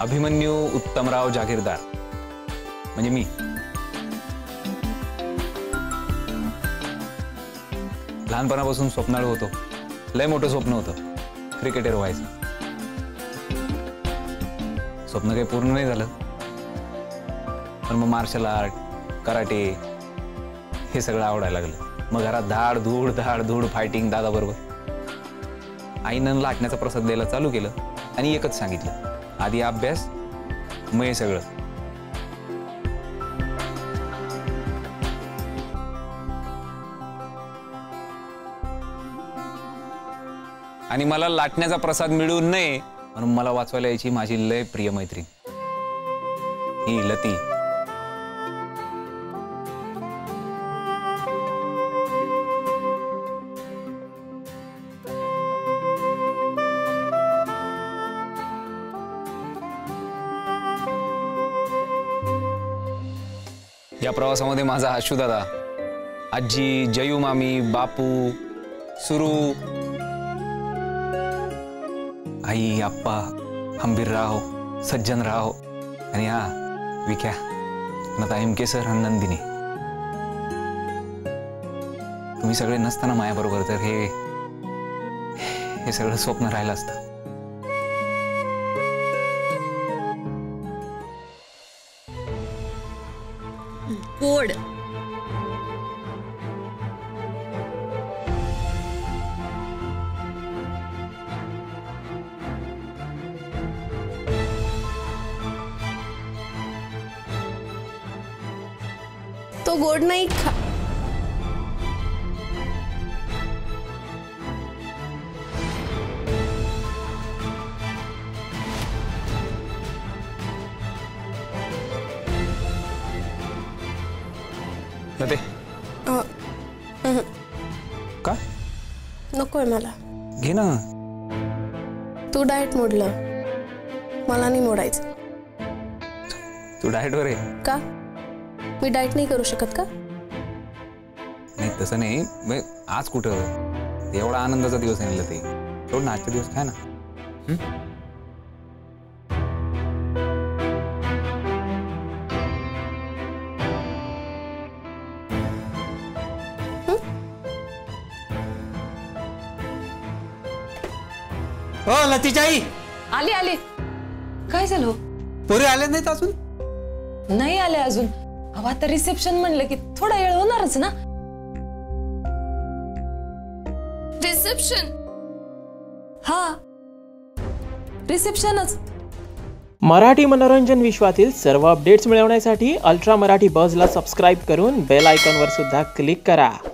अभिमन्यू उत्तमराव जागीरदार म्हणजे मी। लहानपणापासून स्वप्नाळू होतो, लय मोठं स्वप्न होतं, क्रिकेटर व्हायचं। स्वप्न काही पूर्ण नाही झालं, पण मग मार्शल आर्ट, कराटे हे सगळं आवडायला लागलं। मग घरात धाड धूड फायटिंग दादा बरोबर। आईनं लाटण्याचा प्रसाद द्यायला चालू केलं आणि एकच सांगितलं, आधी अभ्यास मग हे सगळं। आणि मला लाटण्याचा प्रसाद मिळू नये म्हणून मला वाचवायला यायची माझी लय प्रिय मैत्रीण ही लती। या प्रवासामध्ये माझा आशू दादा, आजी, जयू मामी, बापू, सुरू, आई, आप्पा, हंबीरराव, सज्जनराव आणि हा विख्या, नता एमके सर आणि नंदिनी। तुम्ही सगळे नसताना मायाबरोबर तर हे सगळं स्वप्न राहिलं असतं। गोड तो गोड नाही खा। नते का नकोय मला। घे ना। तू डाएट मोडलं, मला नाही मोडायचं। तू डाएट वर आहे का? मी डाएट नाही करू शकत का? नाही तसं नाही, मग आज कुठं एवढा आनंदाचा दिवस आहे ते, सोड ना आजचा दिवस काय ना। हो लतीची आई आले आले। काय झालं? पोरी आले नाहीत अजून? नाही आले अजून। अहो आता रिसेप्शन म्हणलं की थोडा वेळ होणारच ना। रिसेप्शन? हा, रिसेप्शनच। मराठी मनोरंजन विश्वातील सर्व अपडेट्स मिळवण्यासाठी अल्ट्रा मराठी बझला सबस्क्राईब करून बेल आयकॉनवर सुद्धा क्लिक करा।